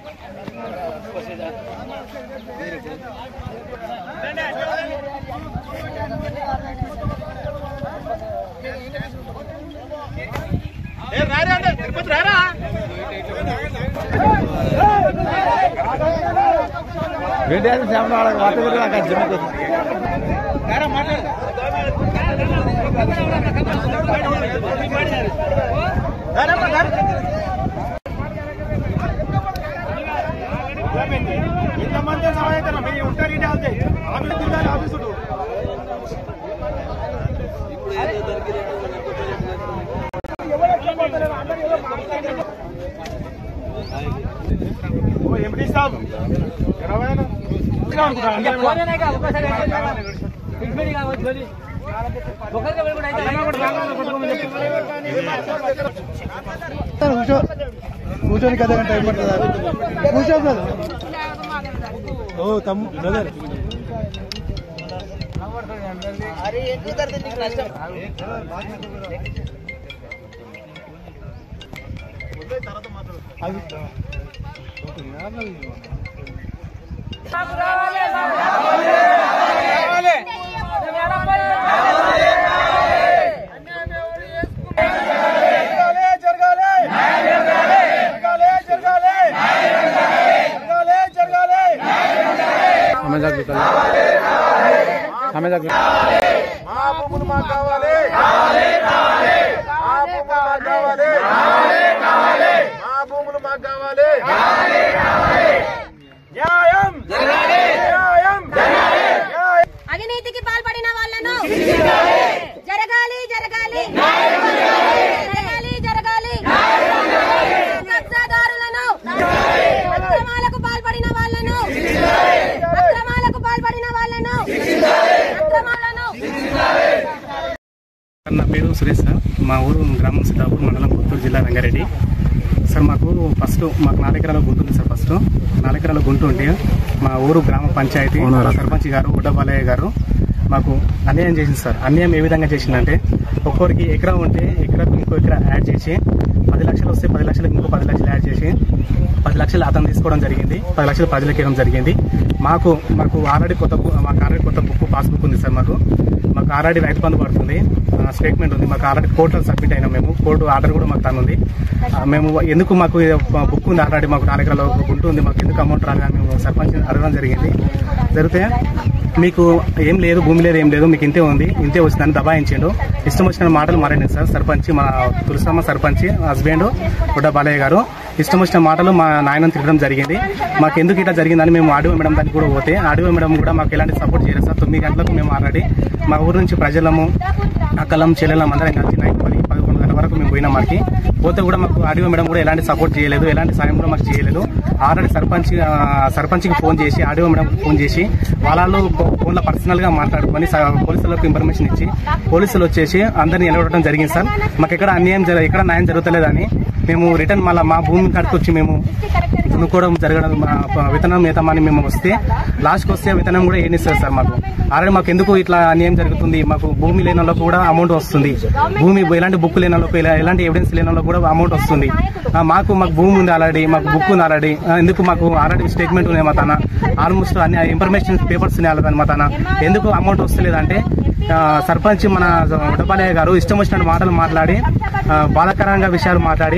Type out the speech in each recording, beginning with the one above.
ఇంతమంది సమాధానం మీరు ఉంటారు ఇంటి వెళ్తే ఆఫీస్ తింటారు ఆఫీసు ఎంపీ సాబ్ కూర్చొని కదా టైం పడుతుందా కూర్చో ఓ తమ్ము బ్రదర్ అవినీతికి పాల్పడిన వాళ్ళను జరగాలి జరగాలి జరగాలి కబ్జాదారులను అక్రమాలకు పాల్పడిన వాళ్ళను నా పేరు సురేష్ సార్. మా ఊరు గ్రామం సిద్ధాపూర్ మండలం పుత్తూరు జిల్లా రంగారెడ్డి సార్. మాకు మాకు 4 ఎకరాల గుంట ఉంది సార్. 4 ఎకరాల గుంట ఉంటే మా ఊరు గ్రామ పంచాయతీ సర్పంచ్ గారు ఉడ్డబాలయ్య గారు మాకు అన్యాయం చేసింది సార్. అన్యాయం ఏ విధంగా చేసిందంటే ఒక్కొక్కరికి ఎకరా ఉంటే ఎకరాకు ఇంకో ఎకరా యాడ్ చేసి 10 లక్షలు వస్తే 10 లక్షలకు ఇంకో 10 లక్షలు యాడ్ చేసి 10 లక్షలు అతను తీసుకోవడం జరిగింది. 10 లక్షలు ప్రజలకు ఇవ్వడం జరిగింది. మాకు ఆల్రెడీ కొత్త బుక్ పాస్బుక్ ఉంది సార్. మాకు ఆల్రెడీ రైతు బంధు పడుతుంది, స్టేట్మెంట్ ఉంది. మాకు ఆల్రెడీ కోర్టులో సబ్మిట్ అయినా మేము. కోర్టు ఆర్డర్ కూడా మాకు తను ఉంది. మేము ఎందుకు మాకు బుక్ ఉంది ఆల్రెడీ, మాకు 4 ఎకరాల గుంట ఉంది, మాకు ఎందుకు అమౌంట్ రాగానే మేము సర్పంచ్ అడగడం జరిగితే మీకు ఏం లేదు, భూమి లేదు, ఏం లేదు, మీకు ఇంతే ఉంది, ఇంతే వచ్చిందని దబాయించిండు. ఇష్టం వచ్చిన మాటలు మాట్లాడింది సార్ సర్పంచ్. మా తులసమ్మ సర్పంచ్ హస్బెండ్ ఉడ్డబాలయ్య గారు ఇష్టం వచ్చిన మాటలు మా నాయనను తిట్టడం జరిగింది. మాకు ఎందుకు ఇట్లా జరిగిందని మేము ఆడియో మేడం దానికి కూడా పోతే ఆడియో మేడం కూడా మాకు ఎలాంటి సపోర్ట్ చేయలేదు సార్. 9 గంటలకు మేము ఆల్రెడీ మా ఊరు నుంచి ప్రజలము అక్కలం చెల్లెలం అందరం కలిసి 11 గంటల వరకు మేము పోయినా మాకు పోతే కూడా మాకు ఆడియో మేడం కూడా ఎలాంటి సపోర్ట్ చేయలేదు, ఎలాంటి సాయం కూడా మాకు చేయలేదు. ఆల్రెడీ సర్పంచ్కి ఫోన్ చేసి ఆడియో మేడం ఫోన్ చేసి వాళ్ళు ఫోన్లో పర్సనల్ గా మాట్లాడుకొని పోలీసులకు ఇన్ఫర్మేషన్ ఇచ్చి పోలీసులు వచ్చేసి అందరినీ నిలబడటం జరిగింది సార్. మాకు ఎక్కడ ఎక్కడ న్యాయం జరుగుతలేదని మేము రిటర్న్ మళ్ళీ మా భూమి కాడికి వచ్చి మేము దున్నుకోవడం జరగడం విత్తనం నేతమని మేము వస్తే లాస్ట్కి వస్తే విత్తనం కూడా ఏనిస్తారు సార్. మాకు ఆల్రెడీ మాకు ఎందుకు ఇట్లా అన్యాయం జరుగుతుంది, మాకు భూమి లేని వాళ్ళకు కూడా అమౌంట్ వస్తుంది, భూమి ఎలాంటి బుక్ లేని వాళ్ళకు ఎలాంటి ఎవిడెన్స్ లేని వాళ్ళకు కూడా అమౌంట్ వస్తుంది. మాకు భూమి ఉంది ఆల్రెడీ, మాకు బుక్ ఉంది ఆల్రెడీ, ఎందుకు మాకు ఆల్రెడీ స్టేట్మెంట్ ఉన్నాయి మా తన, ఆల్మోస్ట్ అన్ని ఇన్ఫర్మేషన్ పేపర్స్ ఉన్నాయి మా తన, ఎందుకు అమౌంట్ వస్తలేదంటే సర్పంచ్ మన ఉడ్డబాలయ్య గారు ఇష్టం వచ్చినట్టు మాటలు మాట్లాడి బాధాకరంగా విషయాలు మాట్లాడి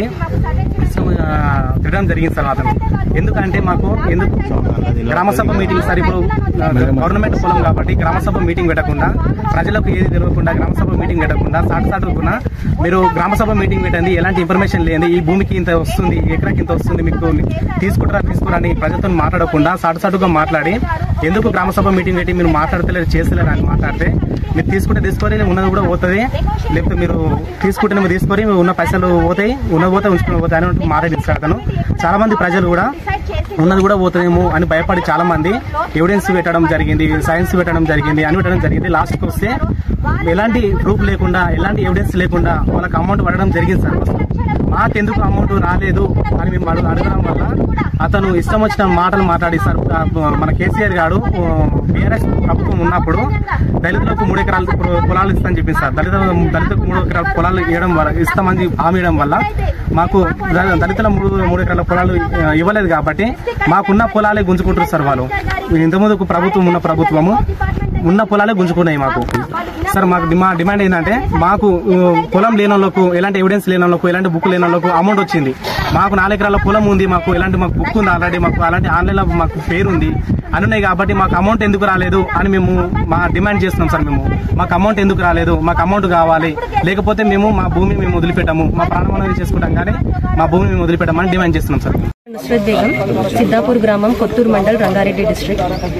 తిట్టడం జరిగింది సార్ అతను. ఎందుకంటే మాకు గ్రామసభ మీటింగ్ సార్, ఇప్పుడు గవర్నమెంట్ పొలం కాబట్టి గ్రామసభ మీటింగ్ పెట్టకుండా ప్రజలకు ఏది తెలియకుండా గ్రామసభ మీటింగ్ పెట్టకుండా సాటుకున్నా మీరు గ్రామసభ మీటింగ్ పెట్టండి, ఎలాంటి ఇన్ఫర్మేషన్ లేదు, ఈ భూమికి ఇంత వస్తుంది, ఎకరాకి ఇంత వస్తుంది, మీకు తీసుకురా అని ప్రజలతో మాట్లాడకుండా సాటుగా మాట్లాడి ఎందుకు గ్రామసభ మీటింగ్ పెట్టి మీరు మాట్లాడతలేరు చేస్తలేరు అని మాట్లాడితే మీరు తీసుకుంటే తీసుకొని ఉన్నది కూడా పోతుంది, లేకపోతే మీరు తీసుకుంటే మీరు తీసుకొని ఉన్న పైసలు పోతాయి, ఉన్నది పోతే ఉంచుకుని పోతాయి అని మాట్లాడింది సార్ అతను. చాలా మంది ప్రజలు కూడా ఉన్నది కూడా పోతుందేమో అని భయపడి చాలా మంది ఎవిడెన్స్ పెట్టడం జరిగింది, సైన్స్ పెట్టడం జరిగింది, అని పెట్టడం జరిగింది. లాస్ట్కి వస్తే ఎలాంటి ప్రూఫ్ లేకుండా ఎలాంటి ఎవిడెన్స్ లేకుండా వాళ్ళకి అమౌంట్ పడడం జరిగింది సార్. మాకెందుకు అమౌంట్ రాలేదు అని మేము అడగడం వల్ల అతను ఇష్టం వచ్చిన మాటలు మాట్లాడి సార్ మన కేసీఆర్ గారు బీఆర్ఎస్ ప్రభుత్వం ఉన్నప్పుడు దళితులకు 3 ఎకరాల పొలాలు ఇస్తామని చెప్పింది సార్. దళితులకు 3 ఎకరాల పొలాలు ఇస్తామని హామీ ఇవ్వడం వల్ల మాకు దళితుల 3 ఎకరాల పొలాలు ఇవ్వలేదు కాబట్టి మాకున్న పొలాలే గుంజుకుంటారు సార్ వాళ్ళు. ఇంతకుముందుకు ప్రభుత్వం ఉన్న ప్రభుత్వము ఉన్న పొలాలే గుంజుకున్నాయి మాకు సార్. మాకు డిమాండ్ ఏంటంటే మాకు పొలం లేని వాళ్ళకు, ఎలాంటి ఎవిడెన్స్ లేని వాళ్ళకు, ఎలాంటి బుక్ లేని వాళ్ళకు అమౌంట్ వచ్చింది. మాకు 4 ఎకరాల పొలం ఉంది, మాకు ఎలాంటి మాకు బుక్ ఉంది ఆల్రెడీ, మాకు అలాంటి ఆన్లైన్లో మాకు పేరు ఉంది అని ఉన్నాయి కాబట్టి మాకు అమౌంట్ ఎందుకు రాలేదు అని మేము డిమాండ్ చేస్తున్నాం సార్. మాకు అమౌంట్ ఎందుకు రాలేదు, మాకు అమౌంట్ కావాలి, లేకపోతే మేము మా భూమిని మేము వదిలిపెట్టాము, మా ప్రాణం చేసుకుంటాం కానీ మా భూమిని మేము వదిలిపెట్టామని డిమాండ్ చేస్తున్నాం సార్. నుస్రత్ బేగం, సిద్దాపూర్ గ్రామం, కొత్తూరు మండల్, రంగారెడ్డి డిస్ట్రిక్ట్.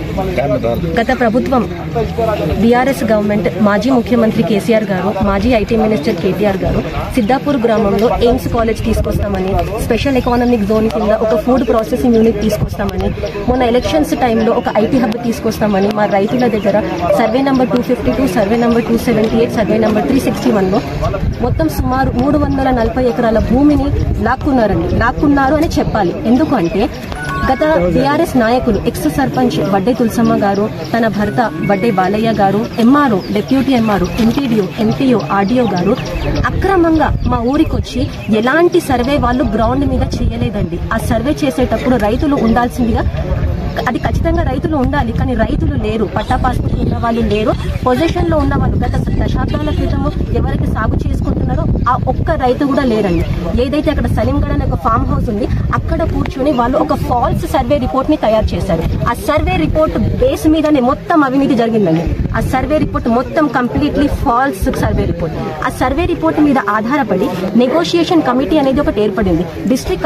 గత ప్రభుత్వం బీఆర్ఎస్ గవర్నమెంట్, మాజీ ముఖ్యమంత్రి కేసీఆర్ గారు, మాజీ ఐటీ మినిస్టర్ కేటీఆర్ గారు సిద్దాపూర్ గ్రామంలో ఎయిమ్స్ కాలేజ్ తీసుకొస్తామని, స్పెషల్ ఎకానమిక్ జోన్ కింద ఒక ఫుడ్ ప్రాసెసింగ్ యూనిట్ తీసుకొస్తామని, మొన్న ఎలక్షన్స్ టైంలో ఒక ఐటీ హబ్ తీసుకొస్తామని మా రైతుల దగ్గర survey number 252, survey number 278, survey number 361లో మొత్తం సుమారు 340 ఎకరాల భూమిని లాక్కున్నారు అని చెప్పాలి. ఎందుకంటే గత బీఆర్ఎస్ నాయకులు ఎక్స్ సర్పంచ్ వడ్డే తులసమ్మ గారు, తన భర్త వడ్డే బాలయ్య గారు, MRO, deputy MRO, MPDO, MPO, RDO గారు అక్రమంగా మా ఊరికొచ్చి ఎలాంటి సర్వే వాళ్ళు గ్రౌండ్ మీద చేయలేదండి. ఆ సర్వే చేసేటప్పుడు రైతులు ఉండాల్సిందిగా, అది ఖచ్చితంగా రైతులు ఉండాలి, కానీ రైతులు లేరు. పట్టా పాస్పోర్ట్ ఉన్న వాళ్ళు లేరు, పొజిషన్ లో ఉన్న వాళ్ళు గత దశాబ్దాల క్రితము ఎవరైతే సాగు చేసుకుంటున్నారో ఆ ఒక్క రైతు కూడా లేరండి. ఏదైతే అక్కడ సలీంగఢ్ అనే ఒక ఫామ్ హౌస్ ఉంది, అక్కడ కూర్చొని వాళ్ళు ఒక ఫాల్స్ సర్వే రిపోర్ట్ ని తయారు చేశారు. ఆ సర్వే రిపోర్ట్ బేస్ మీదనే మొత్తం అవినీతి జరిగిందండి. ఆ సర్వే రిపోర్ట్ మొత్తం కంప్లీట్లీ ఫాల్స్ సర్వే రిపోర్ట్. ఆ సర్వే రిపోర్ట్ మీద ఆధారపడి నెగోషియేషన్ కమిటీ అనేది ఒకటి ఏర్పడింది. డిస్ట్రిక్ట్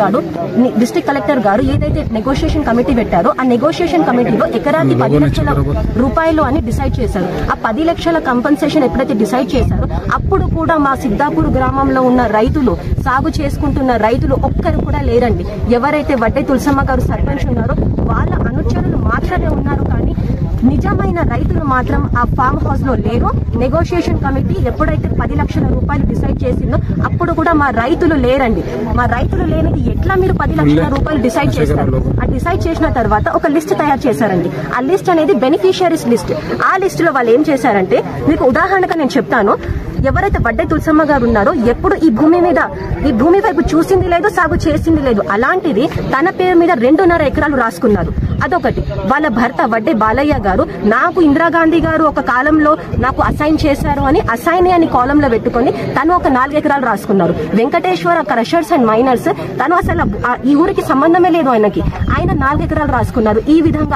కలెక్టర్ గారు ఏదైతే నెగోషియేషన్ కమిటీ పెట్టారో ఆ నెగోషియేషన్ కమిటీలో ఎకరాకి 10 లక్షల రూపాయలు అని డిసైడ్ చేశారు. ఆ 10 లక్షల కంపెన్సేషన్ ఎప్పుడైతే డిసైడ్ చేశారో అప్పుడు కూడా మా సిద్దాపూర్ గ్రామంలో ఉన్న రైతులు, సాగు చేసుకుంటున్న రైతులు ఒక్కరు కూడా లేరండి. ఎవరైతే వడ్డే తులసమ్మ గారు సర్పంచ్ ఉన్నారో వాళ్ళ అనుచరులు మాత్రమే ఉన్నారు, కానీ నిజమైన రైతులు మాత్రం ఆ ఫామ్ హౌస్ లో లేరు. నెగోషియేషన్ కమిటీ ఎప్పుడైతే 10 లక్షల రూపాయలు డిసైడ్ చేసిందో అప్పుడు కూడా మా రైతులు లేరండి. మా రైతులు లేనిది ఎట్లా మీరు 10 లక్షల రూపాయలు డిసైడ్ చేస్తారు? ఆ డిసైడ్ చేసిన తర్వాత ఒక లిస్ట్ తయారు చేశారండి. ఆ లిస్ట్ అనేది బెనిఫిషియరీస్ లిస్ట్. ఆ లిస్ట్ లో వాళ్ళు ఏం చేశారంటే, మీకు ఉదాహరణగా నేను చెప్తాను. ఎవరైతే వడ్డే తులసమ్మ గారు ఉన్నారో ఎప్పుడు ఈ భూమి వైపు చూసింది లేదు, సాగు చేసింది లేదు. అలాంటిది తన పేరు మీద 2.5 ఎకరాలు రాసుకున్నారు. అదొకటి. వాళ్ళ భర్త వడ్డే బాలయ్య గారు, నాకు ఇందిరాగాంధీ గారు ఒక కాలంలో నాకు అసైన్ చేశారు అని అసైన్ అని కాలంలో పెట్టుకుని తను ఒక 4 ఎకరాలు రాసుకున్నారు. వెంకటేశ్వర క్రషర్స్ అండ్ మైనర్స్, తను అసలు ఈ ఊరికి సంబంధమే లేదు ఆయనకి, ఆయన 4 ఎకరాలు రాసుకున్నారు. ఈ విధంగా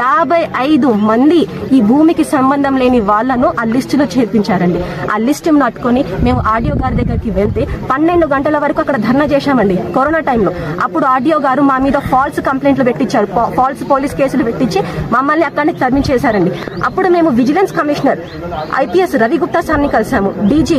55 మంది ఈ భూమికి సంబంధం లేని వాళ్లను ఆ లిస్టులో చేర్పించారండి. ఆ లిస్ట్ నట్టుకొని మేము ఆర్డీఓ గారి దగ్గరికి వెళ్తే 12 గంటల వరకు అక్కడ ధర్నా చేశామండి కరోనా టైంలో. అప్పుడు ఆర్డీఓ గారు మా మీద ఫాల్స్ కంప్లైంట్లు పెట్టించారు, ఫాల్స్ పోలీస్ కేసులు పెట్టించి మమ్మల్ని అక్కడికి తరలించేశారండి. అప్పుడు మేము విజిలెన్స్ కమిషనర్ ఐపీఎస్ రవిగుప్తా సార్ని కలిసాము, డీజీ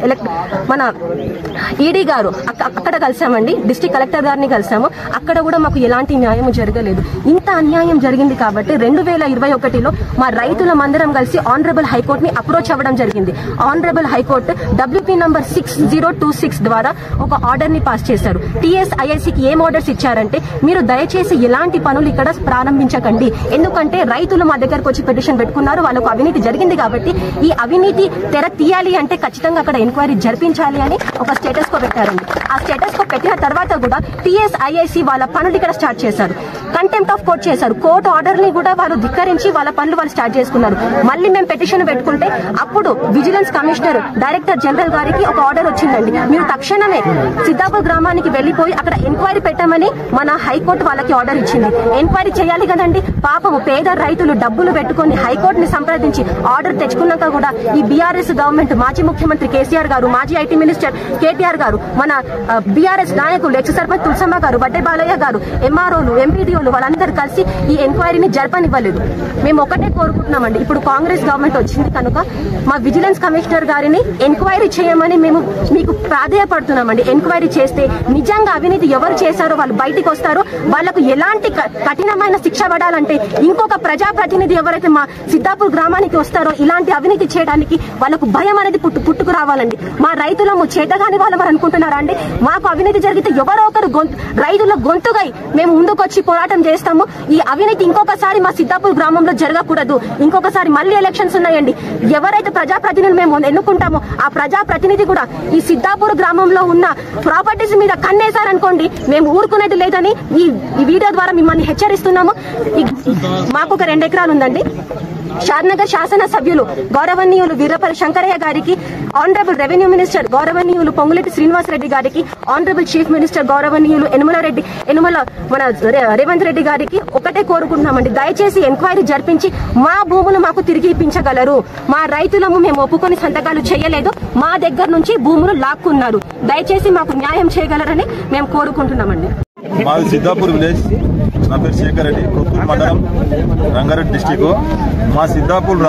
మన ఈడీ గారు అక్కడ కలిసామండి, డిస్ట్రిక్ట్ కలెక్టర్ గారిని కలిసాము. అక్కడ కూడా మాకు ఎలాంటి న్యాయం జరగలేదు. ఇంత అన్యాయం జరిగింది కాబట్టి 2021లో మా రైతుల మందరం కలిసి ఆనరబుల్ హైకోర్టుని అప్రోచ్ అవ్వడం జరిగింది. ఆనరబుల్ హైకోర్టు WP నంబర్ 6026 ద్వారా ఒక ఆర్డర్ ని పాస్ చేశారు. TSIICకి ఏం ఆర్డర్స్ ఇచ్చారంటే, మీరు దయచేసి ఎలాంటి పనులు ఇక్కడ ప్రారంభించకండి, ఎందుకంటే రైతులు మా దగ్గరకు వచ్చి పిటిషన్ పెట్టుకున్నారు, వాళ్ళకు అవినీతి జరిగింది కాబట్టి ఈ అవినీతి తెర తీయాలి అంటే ఖచ్చితంగా అక్కడ ఎంక్వైరీ జరిపించాలి అని ఒక స్టేటస్ కో పెట్టారండి. ఆ స్టేటస్ కో పెట్టిన తర్వాత కూడా TSIIC వాళ్ళ పనులు ఇక్కడ స్టార్ట్ చేశారు. కంటెంప్ట్ ఆఫ్ కోర్ట్ చేశారు. కోర్టు ఆర్డర్ ని కూడా వాళ్ళు ధిక్కరించి వాళ్ళ పనులు వాళ్ళు స్టార్ట్ చేసుకున్నారు. మళ్ళీ మేము పిటిషన్ పెట్టుకుంటే అప్పుడు విజిలెన్స్ కమిషనర్ డైరెక్టర్ జనరల్ గారికి ఒక ఆర్డర్ వచ్చిందండి, మీరు తక్షణమే సిద్దాపూర్ గ్రామానికి వెళ్లిపోయి అక్కడ ఎంక్వైరీ పెట్టమని మన హైకోర్టు వాళ్ళకి ఆర్డర్ ఇచ్చింది. ఎంక్వైరీ చేయాలి కదండి. పాపము పేద రైతులు డబ్బులు పెట్టుకుని హైకోర్టుని సంప్రదించి ఆర్డర్ తెచ్చుకున్నాక కూడా ఈ బీఆర్ఎస్ గవర్నమెంట్, మాజీ ముఖ్యమంత్రి కేసీఆర్ గారు, మాజీ ఐటీ మినిస్టర్ కేటీఆర్ గారు, మన బీఆర్ఎస్ నాయకులు ఎక్స్ సర్పంచ్ తులసమ్మ గారు, వడ్డే బాలయ్య గారు, ఎంఆర్ఓలు, ఎంపీడీఓలు వాళ్ళందరూ కలిసి ఈ ఎంక్వైరీని జరపనివ్వలేదు. మేము ఒకటే కోరుకుంటున్నామండి, ఇప్పుడు కాంగ్రెస్ గవర్నమెంట్ వచ్చింది కనుక మా విజిలెన్స్ కమిషనర్ గారిని కానీ ఎంక్వైరీ చేయమని మేము మీకు ప్రాధేయపడుతున్నామండి. ఎంక్వైరీ చేస్తే నిజంగా అవినీతి ఎవరు చేశారో వాళ్ళు బయటికి వస్తారు. వాళ్లకు ఎలాంటి కఠినమైన శిక్ష పడాలంటే ఇంకొక ప్రజాప్రతినిధి ఎవరైతే మా సిద్ధాపూర్ గ్రామానికి వస్తారో ఇలాంటి అవినీతి చేయడానికి వాళ్ళకు భయం అనేది పుట్టుకు రావాలండి. మా రైతులము చేతగాని వాళ్ళు అనుకుంటున్నారా అండి? మాకు అవినీతి జరిగితే ఎవరో ఒకరు రైతుల గొంతుగై మేము ముందుకొచ్చి పోరాటం చేస్తాము. ఈ అవినీతి ఇంకొకసారి మా సిద్ధాపూర్ గ్రామంలో జరగకూడదు. ఇంకొకసారి మళ్ళీ ఎలక్షన్స్ ఉన్నాయండి. ఎవరైతే ప్రజాప్రతినిధులు మేము ఎన్నుకుంటామో ఆ ప్రజాప్రతినిధి కూడా ఈ సిద్ధాపూర్ గ్రామంలో ఉన్న ప్రాపర్టీస్ మీద కన్నేశారనుకోండి మేము ఊరుకునేది లేదని ఈ వీడియో ద్వారా మిమ్మల్ని హెచ్చరిస్తున్నాము. మాకు ఒక 2 ఎకరాలు ఉందండి. షాద్నగర్ శాసన సభ్యులు గౌరవనీయులు వీరపల్లి శంకరయ్య గారికి, ఆనరబుల్ రెవెన్యూ మినిస్టర్ గౌరవనీయులు పొంగులేటి శ్రీనివాసరెడ్డి గారికి, ఆనరబుల్ చీఫ్ మినిస్టర్ గౌరవనీయులు యనుమల మన రేవంత్ రెడ్డి గారికి ఒకటే కోరుకుంటున్నామండి. దయచేసి ఎంక్వైరీ జరిపించి మా భూములు మాకు తిరిగి ఇప్పించగలరు. మా రైతులము మేము ఒప్పుకొని సంతకాలు చేయలేదు, మా దగ్గర నుంచి భూములు లాక్కున్నారు. దయచేసి మాకు న్యాయం చేయగలరని మేము కోరుకుంటున్నామండి. మాది సిద్ధాపూర్ విలేజ్. నా పేరు శేఖర్ రెడ్డి, కొత్తూరు మండలం, రంగారెడ్డి డిస్టిక్. మా సిద్ధాపూర్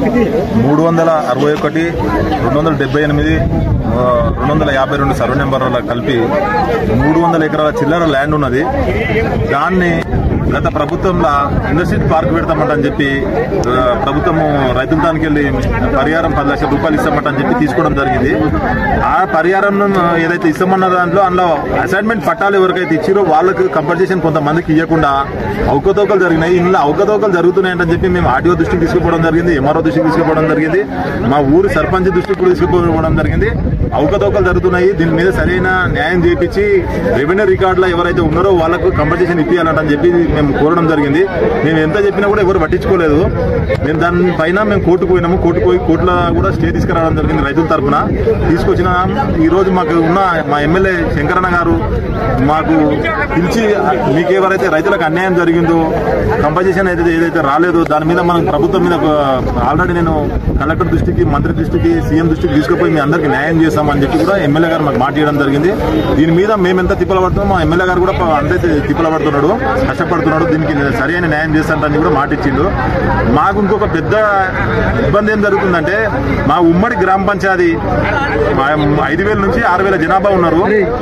361, 278, 252 సర్వే నెంబర్ల కలిపి 300 ఎకరాల చిల్లర ల్యాండ్ ఉన్నది. దాన్ని గత ప్రభుత్వంలో ఇండస్ట్రీ పార్క్ పెడతామంటని చెప్పి ప్రభుత్వము రైతుల దానికి వెళ్ళి పరిహారం 10 లక్షల రూపాయలు ఇస్తామంటని చెప్పి తీసుకోవడం జరిగింది. ఆ పరిహారం ఏదైతే ఇస్తామన్న దాంట్లో అందులో అసైన్మెంట్ పట్టాలు ఎవరికైతే ఇచ్చారో వాళ్ళకు కంపన్సేషన్ కొంతమందికి ఇవ్వకుండా అవకతవకలు జరిగినాయి. ఇందులో అవకతవకలు జరుగుతున్నాయని చెప్పి మేము ఆర్టీఓ దృష్టికి తీసుకుపోవడం జరిగింది, ఎంఆర్ఓ దృష్టికి తీసుకుపోవడం జరిగింది, మా ఊరు సర్పంచ్ దృష్టికి కూడా తీసుకుపోవడం జరిగింది. అవకతవకలు జరుగుతున్నాయి, దీని మీద సరైన న్యాయం చేయించి రెవెన్యూ రికార్డులో ఎవరైతే ఉన్నారో వాళ్ళకు కంపన్సేషన్ ఇప్పించాలంటని చెప్పి మేము కోరడం జరిగింది. మేము ఎంత చెప్పినా కూడా ఎవరు పట్టించుకోలేదు. మేము దానిపైన మేము కోర్టుకు పోయినాము. కోర్టుకు పోయి కోర్టులో కూడా స్టే తీసుకురావడం జరిగింది రైతుల తరఫున. తీసుకొచ్చిన ఈ రోజు మాకు ఉన్న మా ఎమ్మెల్యే శంకరన్న గారు మాకు పిలిచి మీకు ఎవరైతే రైతులకు అన్యాయం జరిగిందో కంపన్సేషన్ ఏదైతే రాలేదో దాని మీద మనం ప్రభుత్వం మీద ఆల్రెడీ నేను కలెక్టర్ దృష్టికి, మంత్రి దృష్టికి, సీఎం దృష్టికి తీసుకుపోయి మీ అందరికీ న్యాయం చేస్తామని చెప్పి కూడా ఎమ్మెల్యే గారు మాకు మాట చేయడం జరిగింది. దీని మీద మేము ఎంత తిప్పల పడుతున్నాం, మా ఎమ్మెల్యే గారు కూడా అంతే తిప్పల పడుతున్నాడు, కష్టపడుతున్నాడు. దీనికి సరైన న్యాయం చేస్తానని కూడా మాట ఇచ్చిండు. మాకు ఇంకొక పెద్ద ఇబ్బంది ఏం జరుగుతుందంటే మా ఉమ్మడి గ్రామ పంచాయతీ 5,000 నుంచి 6,000 జనాభా ఉన్నారు.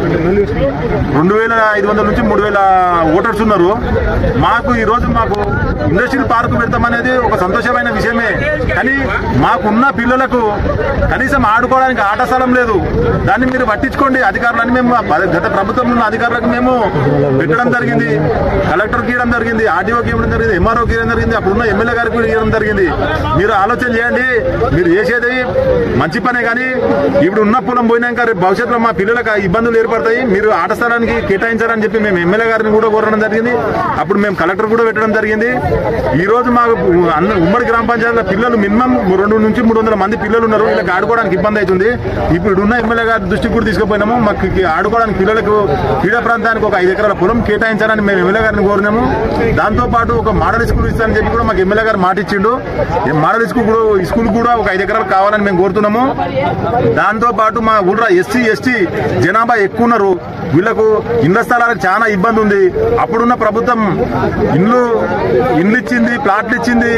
2,500 నుంచి 3,000 ఓటర్స్ ఉన్నారు. మాకు ఈ రోజు మాకు ఇండస్ట్రియల్ పార్క్ పెడతామనేది ఒక సంతోషమైన విషయమే. కానీ మాకున్న పిల్లలకు కనీసం ఆడుకోవడానికి ఆట స్థలం లేదు. దాన్ని మీరు పట్టించుకోండి అధికారులని మేము గత ప్రభుత్వంలో ఉన్న అధికారులకు మేము పెట్టడం జరిగింది, కలెక్టర్కి ఇవ్వడం జరిగింది, ఆర్డీఓకి ఇవ్వడం జరిగింది, ఎంఆర్ఓకి ఇవ్వడం జరిగింది, అప్పుడున్న ఎమ్మెల్యే గారికి కూడా ఇవ్వడం జరిగింది. మీరు ఆలోచన చేయండి, మీరు చేసేది మంచి పనే. కానీ ఇప్పుడు ఉన్న పొలం పోయినాక రేపు భవిష్యత్తులో మా పిల్లలకు ఇబ్బందులు ఏర్పడతాయి. మీరు ఆట స్థలానికి కేటాయించారని చెప్పి మేము ఎమ్మెల్యే గారిని కూడా కోరడం జరిగింది. అప్పుడు మేము కలెక్టర్ కూడా పెట్టడం జరిగింది. ఈ రోజు మాకు ఉమ్మడి గ్రామ పంచాయతీల పిల్లలు మినిమం 200 నుంచి 300 మంది పిల్లలు ఉన్నారు. వీళ్ళకి ఆడుకోవడానికి ఇబ్బంది అవుతుంది. ఇప్పుడు ఉన్న ఎమ్మెల్యే గారి దృష్టికి కూడా తీసుకుపోయినాము. మాకు ఆడుకోవడానికి పిల్లలకు క్రీడా ప్రాంతానికి ఒక 5 ఎకరాల పొలం కేటాయించాలని మేము ఎమ్మెల్యే గారిని కోరినాము. దాంతోపాటు ఒక మోడల్ స్కూల్ ఇస్తానని చెప్పి కూడా మాకు ఎమ్మెల్యే గారు మాట ఇచ్చిండు. మోడల్ స్కూల్ కూడా ఒక 5 ఎకరాలు కావాలని మేము కోరుతున్నాము. దాంతోపాటు మా ఊళ్ళో ఎస్సీ ఎస్టీ జనాభా ఎక్కువ ఉన్నారు. వీళ్లకు ఇళ్ల స్థలాలకు చాలా ఇబ్బంది ఉంది. అప్పుడున్న ప్రభుత్వం ఇండ్లు ఇచ్చింది, ప్లాట్లు ఇచ్చింది.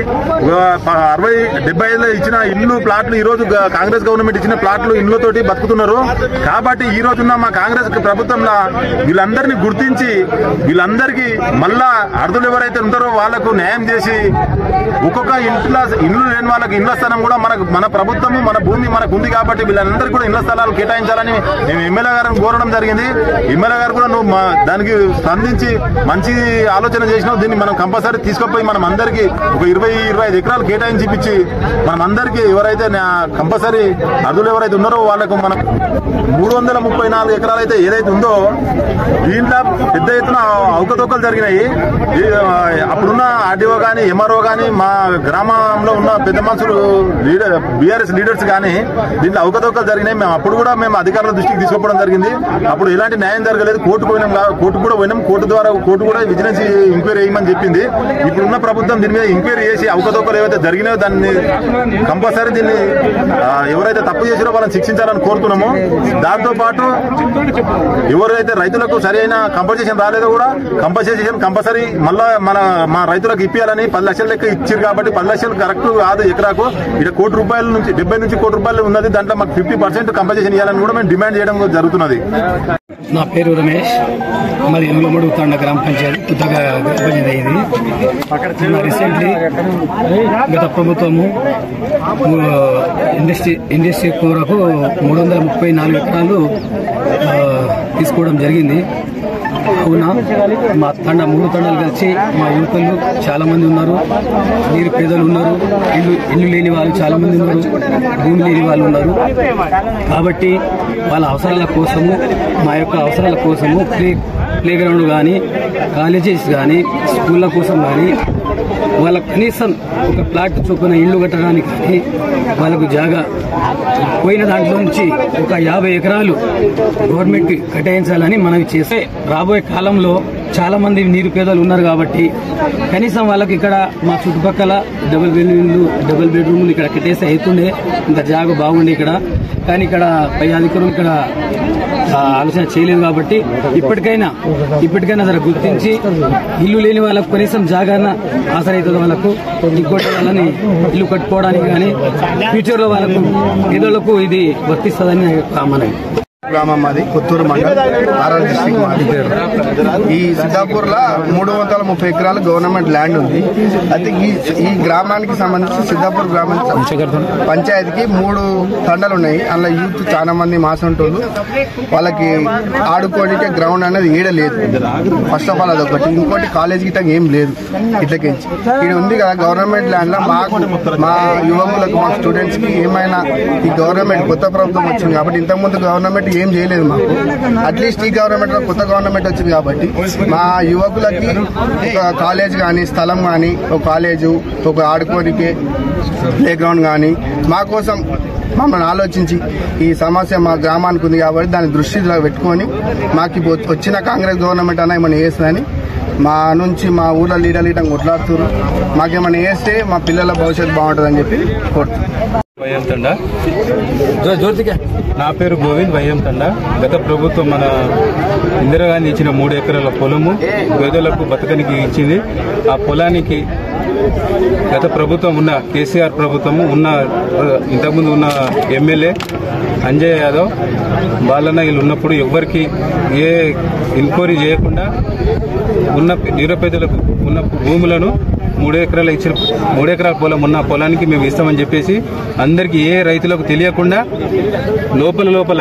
60-70 ఇచ్చిన ఇల్లు ప్లాట్లు ఈ రోజు కాంగ్రెస్ గవర్నమెంట్ ఇచ్చిన ప్లాట్లు ఇండ్లతోటి బతుకుతున్నారు. కాబట్టి ఈ రోజున్న మా కాంగ్రెస్ ప్రభుత్వంలో వీళ్ళందరినీ గుర్తించి వీళ్ళందరికీ మళ్ళా అర్ధులు ఎవరైతే ఉంటారో వాళ్లకు న్యాయం చేసి ఒక్కొక్క ఇల్లు లేని వాళ్ళకి ఇళ్ల స్థలం కూడా మన ప్రభుత్వము, మన భూమి మనకు ఉంది. కాబట్టి వీళ్ళందరికీ కూడా ఇళ్ల స్థలాలు కేటాయించాలని మేము ఎమ్మెల్యే గారిని కోరడం జరిగింది. ఎమ్మెల్యే గారు కూడా నువ్వు దానికి స్పందించి మంచి ఆలోచన చేసినావు. దీన్ని మనం కంపల్సరీ తీసుకుపోయి మనం అందరికీ ఒక 20-25 ఎకరాలు కేటాయించి ఇప్పించి మనం అందరికీ ఎవరైతే కంపల్సరీ అర్ధులు ఎవరైతే ఉన్నారో వాళ్ళకు మనం 334 ఎకరాలు అయితే ఏదైతే ఉందో దీంట్లో పెద్ద ఎత్తున అవకతవకలు జరిగినాయి. అప్పుడున్న ఆర్డీఓ కానీ, ఎంఆర్ఓ కానీ, మా గ్రామంలో ఉన్న పెద్ద మనుషులు బీఆర్ఎస్ లీడర్స్ కానీ దీంట్లో అవకతవకలు జరిగినాయి. అప్పుడు కూడా మేము అధికారుల దృష్టికి తీసుకోవడం జరిగింది. అప్పుడు ఎలాంటి న్యాయం న్యాయం జరగలేదు. కోర్టు కూడా పోయినాం. కోర్టు కూడా విజిలెన్స్ ఎంక్వైరీ చేయమని చెప్పింది. ఇప్పుడున్న ప్రభుత్వం దీని మీద ఎంక్వైరీ చేసి అవకతవకలు ఏవైతే జరిగినాయో దాన్ని కంపల్సరీ దీన్ని ఎవరైతే తప్పు చేసినో వాళ్ళని శిక్షించాలని కోరుతున్నామో, దాంతోపాటు ఎవరైతే రైతులకు సరైన కంపల్సేషన్ రాలేదో కూడా కంపల్సేషన్ కంపల్సరీ మళ్ళా మా రైతులకు ఇప్పించాలని 10 లక్షల లెక్క ఇచ్చారు కాబట్టి 10 లక్షలు కరెక్ట్ కాదు. ఎకరాకు ఇక్కడ ₹1,70,000 నుంచి 70 నుంచి ₹1,00,000 ఉన్నది. దాంట్లో మాకు 50% కంపల్సేషన్ ఇవ్వాలని కూడా మేము డిమాండ్ చేయడం జరుగుతున్నది. నా పేరు రమేష్, మరి ఎనుగులమూడు తాండ గ్రామ పంచాయతీ కొత్తగా అయింది. రీసెంట్లీ గత ప్రభుత్వము ఇండస్ట్రీ కొరకు 334 ఎకరాలు తీసుకోవడం జరిగింది. అవునా, మా తండ 3 తండాలు కలిసి మా యువకులు చాలా మంది ఉన్నారు. నీరు పేదలు ఉన్నారు, ఇల్లు లేని వాళ్ళు చాలా మంది ఉన్నారు, భూమి లేని వాళ్ళు ఉన్నారు. కాబట్టి వాళ్ళ అవసరాల కోసము, మా యొక్క అవసరాల కోసము ప్లే గ్రౌండ్ కానీ, కాలేజెస్ కానీ, స్కూళ్ళ కోసం కానీ, వాళ్ళకు కనీసం ఒక ప్లాట్ చొప్పున ఇల్లు కట్టడానికి కానీ వాళ్ళకు జాగా పోయిన దాంట్లో నుంచి ఒక 50 ఎకరాలు గవర్నమెంట్ కేటాయించాలని మనం చేస్తే, రాబోయే కాలంలో చాలా మంది నిరుపేదలు ఉన్నారు కాబట్టి కనీసం వాళ్ళకి ఇక్కడ మా చుట్టుపక్కల డబుల్ బెడ్రూమ్లు ఇక్కడ కట్టేస్తే అవుతుండే, ఇంకా జాగా బాగుండే ఇక్కడ. కానీ ఇక్కడ పై అధికారులు ఇక్కడ ఆలోచన చేయలేదు కాబట్టి ఇప్పటికైనా జర గుర్తించి ఇల్లు లేని వాళ్ళకు కనీసం జాగాన ఆసరైతుంది. వాళ్ళకు ఇంకోటి వాళ్ళని ఇల్లు కట్టుకోవడానికి కానీ ఫ్యూచర్ లో వాళ్ళకు పేదలకు ఇది వర్తిస్తుందని మనకి. గ్రామం మాది కొత్తూరు మండల్ ఆర్ఆర్ డిస్ట్రిక్ట్ మాది. ఈ సిద్ధాపూర్ లో 330 ఎకరాల గవర్నమెంట్ ల్యాండ్ ఉంది. అయితే ఈ గ్రామానికి సంబంధించి సిద్ధాపూర్ గ్రామం పంచాయతీకి 3 తండాలు ఉన్నాయి. అందులో యూత్ చాలా మంది మాసంటోళ్ళు, వాళ్ళకి ఆడుకోవడానికి గ్రౌండ్ అనేది ఏడలేదు. ఫస్ట్ ఆఫ్ ఆల్ అదొకటి. ఇంకోటి కాలేజ్ గిట్ట ఏం లేదు. ఇట్లకించి ఇది ఉంది కదా గవర్నమెంట్ ల్యాండ్ లో మా యువకులకు, మా స్టూడెంట్స్ కి ఏమైనా ఈ గవర్నమెంట్ కొత్త ప్రభుత్వం వచ్చింది కాబట్టి, ఇంతకుముందు గవర్నమెంట్ ఏం చేయలేదు మాకు. అట్లీస్ట్ ఈ గవర్నమెంట్ కొత్త గవర్నమెంట్ వచ్చింది కాబట్టి మా యువకులకి ఒక కాలేజ్ కానీ, స్థలం కానీ, ఒక కాలేజు, ఒక ఆడుకోనికే ప్లే గ్రౌండ్ కానీ మా కోసం మమ్మల్ని ఆలోచించి ఈ సమస్య మా గ్రామానికి ఉంది కాబట్టి దాన్ని దృష్టిలో పెట్టుకొని మాకు వచ్చిన కాంగ్రెస్ గవర్నమెంట్ అన్న ఏమైనా వేస్తుందని మా నుంచి మా ఊళ్ళో లీడర్లు కొట్లాడుతున్నారు. మాకేమైనా వేస్తే మా పిల్లల భవిష్యత్తు బాగుంటుందని చెప్పి కోరుతున్నాం. నా పేరు గోవింద్ వైఎం తండా. గత ప్రభుత్వం మన ఇందిరాగాంధీ ఇచ్చిన 3 ఎకరాల పొలము పేదలకు బతకనికి ఇచ్చింది. ఆ పొలానికి గత ప్రభుత్వం ఉన్న కేసీఆర్ ప్రభుత్వము ఇంతకుముందు ఉన్న ఎమ్మెల్యే అంజయ్ యాదవ్ బాలన్న వీళ్ళు ఉన్నప్పుడు ఎవరికి ఏ ఎంక్వైరీ చేయకుండా ఉన్న నిరుపేదలకు ఉన్న భూములను 3 ఎకరాలు ఇచ్చిన 3 ఎకరాల పొలం ఉన్న పొలానికి మేము ఇస్తామని చెప్పేసి అందరికీ ఏ రైతులకు తెలియకుండా లోపల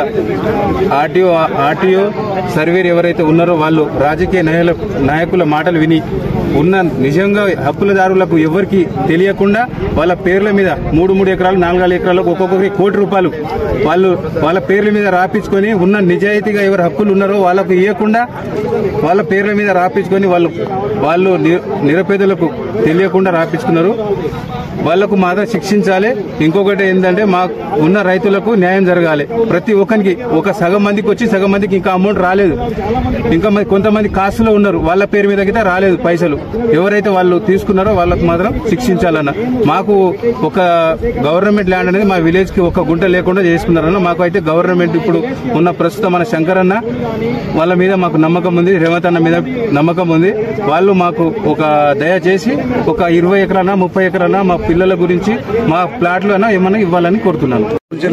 ఆర్టీఓ సర్వేర్ ఎవరైతే ఉన్నారో వాళ్ళు రాజకీయ నాయకుల మాటలు విని ఉన్న నిజంగా హక్కులదారులకు ఎవరికి తెలియకుండా వాళ్ళ పేర్ల మీద 3 ఎకరాలు 4 ఎకరాలకు ఒక్కొక్కరికి ₹1,00,00,000 వాళ్ళ పేర్ల మీద రాపించుకొని ఉన్న నిజాయితీగా ఎవరు హక్కులు ఉన్నారో వాళ్ళకు ఇవ్వకుండా వాళ్ళ పేర్ల మీద రాపించుకొని వాళ్ళు నిరుపేదలకు తెలియకుండా రాపించుకున్నారు. వాళ్లకు మాత్రం శిక్షించాలి. ఇంకొకటి ఏంటంటే మాకు ఉన్న రైతులకు న్యాయం జరగాలి. ప్రతి ఒక్కరికి ఒక సగం మందికి వచ్చి సగం మందికి ఇంకా అమౌంట్ రాలేదు. ఇంకా కొంతమంది కాస్తులో ఉన్నారు, వాళ్ళ పేరు మీద అయితే రాలేదు పైసలు. ఎవరైతే వాళ్ళు తీసుకున్నారో వాళ్ళకు మాత్రం శిక్షించాలన్న. మాకు ఒక గవర్నమెంట్ ల్యాండ్ అనేది మా విలేజ్ కి ఒక గుంట లేకుండా చేసుకున్నారన్న. మాకు అయితే గవర్నమెంట్ ఇప్పుడు ఉన్న ప్రస్తుతం మన శంకరన్న వాళ్ళ మీద మాకు నమ్మకం ఉంది, రేవంత్ అన్న మీద నమ్మకం ఉంది. వాళ్ళు మాకు ఒక దయచేసి ఒక 20 ఎకరాల 30 ఎకరాల మా పిల్లల గురించి మా ప్లాట్లు అయినా ఏమన్నా ఇవ్వాలని కోరుతున్నాను.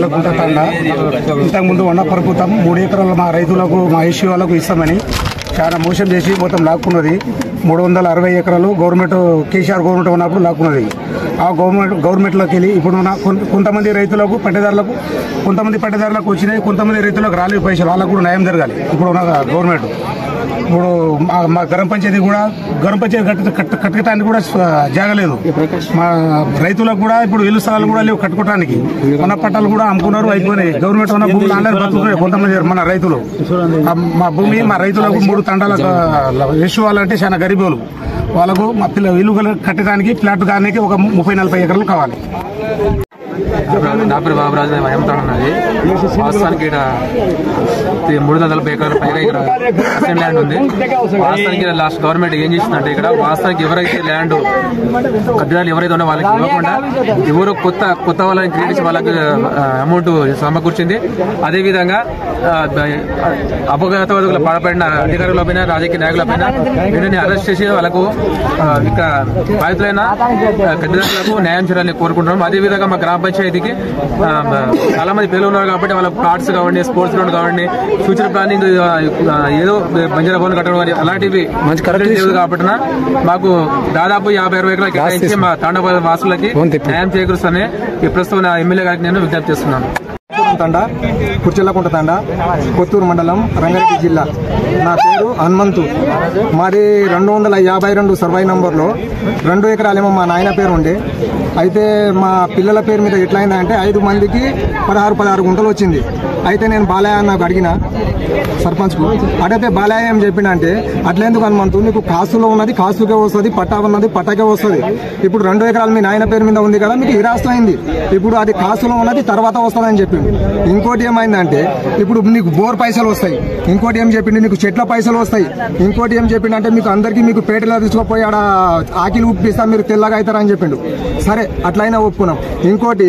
ఇంతకుముందు ఉన్న ప్రభుత్వం 3 ఎకరాలు మా రైతులకు, మా ఏసీ వాళ్ళకు ఇస్తామని చాలా మోసం చేసి మొత్తం లాక్కున్నది. 360 ఎకరాలు గవర్నమెంట్ కేసీఆర్ గవర్నమెంట్ ఉన్నప్పుడు లాక్కున్నది. ఆ గవర్నమెంట్లోకి వెళ్ళి ఇప్పుడు కొంతమంది రైతులకు పట్టేదారులకు వచ్చినాయి, కొంతమంది రైతులకు రాలేదు పైసలు. వాళ్ళకు కూడా న్యాయం జరగాలి. ఇప్పుడు ఉన్న గవర్నమెంట్ ఇప్పుడు మా గ్రామ పంచాయతీ కూడా కట్టడానికి కూడా జాగలేదు. మా రైతులకు కూడా ఇప్పుడు ఇల్లు స్థలాలు కూడా లేవు కట్టుకోవడానికి. మన పట్టాలు కూడా అమ్ముకున్నారు, అయిపోయినాయి. గవర్నమెంట్ ఉన్న భూములు ఆన్లైన్ బతుకుతున్నాయి కొంతమంది మన రైతులు. మా భూమి మా రైతులకు 3 తండాలకు వేసుకోవాలంటే చాలా గరీబులు. వాళ్ళకు మా ఇల్లు కట్టడానికి ఫ్లాట్ కానీ ఒక 30-40 ఎకరాలు కావాలి. నా పేరు బాబురాజు, హేమతాండ ఉన్నది. వాస్తవానికి ఇక్కడ 340 ఎకరాల పైగా ఇక్కడ అసెంట్ ల్యాండ్ ఉంది. వాస్తవానికి లాస్ట్ గవర్నమెంట్ ఏం చేసిందంటే ఇక్కడ వాస్తవానికి ఎవరైతే ల్యాండ్ కబ్జాలు ఎవరైతే ఉన్నా వాళ్ళకి ఇవ్వకుండా ఎవరో కొత్త వాళ్ళని క్రియేట్ చేసి వాళ్ళకి అమౌంట్ సమకూర్చింది. అదేవిధంగా అపఘాతవాదులు పాల్పడిన అధికారులపైన రాజకీయ నాయకులపైన వీళ్ళని అరెస్ట్ చేసి వాళ్ళకు ఇక బాధితులైన కబ్జాదారులకు న్యాయం చేయాలని కోరుకుంటున్నాం. అదేవిధంగా మా గ్రామ పంచాయతీకి చాలా మంది పిల్లలు ఉన్నారు కాబట్టి వాళ్ళ ప్లాట్స్ కావండి, స్పోర్ట్స్ గ్రౌండ్ కావండి, ఫ్యూచర్ ప్లానింగ్ ఏదో బంజారా భవన్ కట్టడం కానీ అలాంటివి లేదు కాబట్టి మాకు దాదాపు 50-60 ఎకరాలు కేటాయించి మా తాండా వాసులకి న్యాయం చేకూరుస్తానే ఈ ప్రస్తుతం ఎమ్మెల్యే గారికి నేను విజ్ఞప్తి చేస్తున్నాను. తండా కుర్చెల్లకుంట తండా, కొత్తూరు మండలం, రంగారెడ్డి జిల్లా. నా పేరు హనుమంతు. మాది 252 సర్వే నంబర్లో 2 ఎకరాలేమో మా నాయన పేరు ఉండే. అయితే మా పిల్లల పేరు మీద ఎట్లయిందంటే 5 మందికి 16 గుంటలు వచ్చింది. అయితే నేను బాలయ్య నాకు అడిగిన సర్పంచ్కు, అడిగితే బాలయ్య ఏం చెప్పిండంటే అట్లెందుకు హనుమంతు, నీకు కాసులో ఉన్నది కాసుకే వస్తుంది, పట్టా ఉన్నది పట్టాకే వస్తుంది. ఇప్పుడు 2 ఎకరాలు మీ నాయన పేరు మీద ఉంది కదా, మీకు ఇరాస్తం అయింది. ఇప్పుడు అది కాసులో ఉన్నది తర్వాత వస్తుందని చెప్పిండు. ఇంకోటి ఏమైందంటే ఇప్పుడు నీకు బోర్ పైసలు వస్తాయి. ఇంకోటి ఏం చెప్పిండు, నీకు చెట్ల పైసలు వస్తాయి. ఇంకోటి ఏం చెప్పిండంటే మీకు అందరికీ మీకు పేటలో తీసుకుపోయి ఆడ ఆకిలి ఉప్పిస్తా మీరు తెల్లగా అవుతారని చెప్పిండు. సరే అట్లయినా ఒప్పుకున్నాం. ఇంకోటి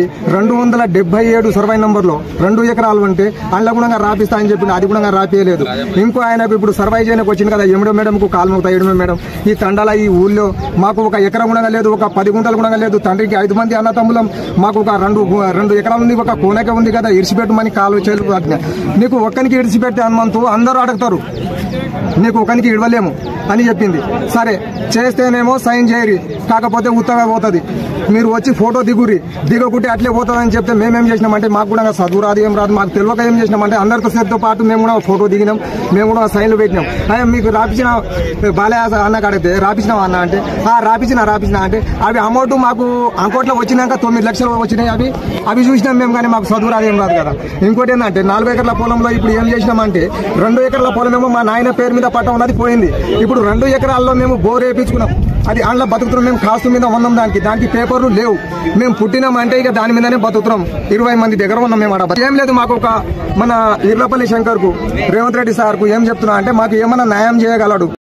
277 సర్వే నంబర్లో 2 ఎకరాలు ఉంటే అందులో కూడా రాపిస్తా అని చెప్పిండు. అది కూడా రాపియలేదు. ఇంకో ఆయనకు ఇప్పుడు సర్వే చేయడానికి వచ్చింది కదా, ఎమిడో మేడంకు కాలు మోగుతాయి. ఎమిడో మేడం ఈ తండాల ఈ ఊళ్ళో మాకు ఒక ఎకరం కూడా లేదు, ఒక 10 గుంటలు కూడా లేదు. తండ్రికి 5 మంది అన్న తమ్ములం, మాకు ఒక 2 ఎకరాలు ఉంది, ఒక కోనక ఉంది కదా, ఇడిచిపెట్టమని కాలు చేలు. నీకు ఒక్కనికి ఇడిచిపెట్టే హనుమంతు అందరూ అడుగుతారు, నీకు ఒకనికి ఇడవలేము అని చెప్పింది. సరే చేస్తేనేమో సైన్ చేయరి, కాకపోతే ఉత్తగా పోతుంది, మీరు వచ్చి ఫోటో దిగకుంటే అట్లే పోతుందని చెప్తే మేమేం చేసినామంటే మాకు కూడా చదువు రాదు ఏం రాదు, మాకు తెలియక ఏం చేసినామంటే అందరితో సేపుతో పాటు మేము కూడా ఫోటో దిగినాం, మేము కూడా సైన్లు పెట్టినాం. మీకు రాపించిన బాలయ్య అన్నకు అడిగితే రాపించినావా అన్న అంటే రాపించిన అంటే అవి అమౌంట్ మాకు అకౌంట్లో వచ్చినాక 9 లక్షలు వచ్చినాయి. అవి చూసినాం మేము, కానీ మాకు చదువు రాదు ఏం రాదు కదా. ఇంకోటి ఏంటంటే 4 ఎకరాల పొలంలో ఇప్పుడు ఏం చేసినామంటే 2 ఎకరాల పొలమేమో మా నాయన పేరు మీద పట్ట ఉన్నది పోయింది. ఇప్పుడు 2 ఎకరాల్లో మేము బోర్ వేయించుకున్నాం. అది అందులో బతుకుతున్నాం. మేము కాస్తు మీద ఉన్నాం, దానికి పేపర్లు లేవు. మేము పుట్టినామంటే ఇక దాని మీదనే బతుకుతున్నాం. 20 మంది దగ్గర ఉన్నాం మేము. ఆడ ఏం లేదు. మాకు ఒక మన ఇర్లపల్లి శంకర్కు రేవంత్ రెడ్డి సార్కు ఏం చెప్తున్నా అంటే మాకు ఏమన్నా న్యాయం చేయగలడు.